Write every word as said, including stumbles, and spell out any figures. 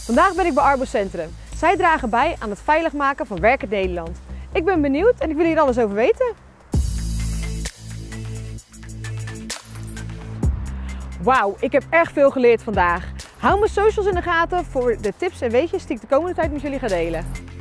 Vandaag ben ik bij Arbo Centrum. Zij dragen bij aan het veilig maken van werkend Nederland. Ik ben benieuwd en ik wil hier alles over weten. Wauw, ik heb echt veel geleerd vandaag. Hou mijn socials in de gaten voor de tips en weetjes die ik de komende tijd met jullie ga delen.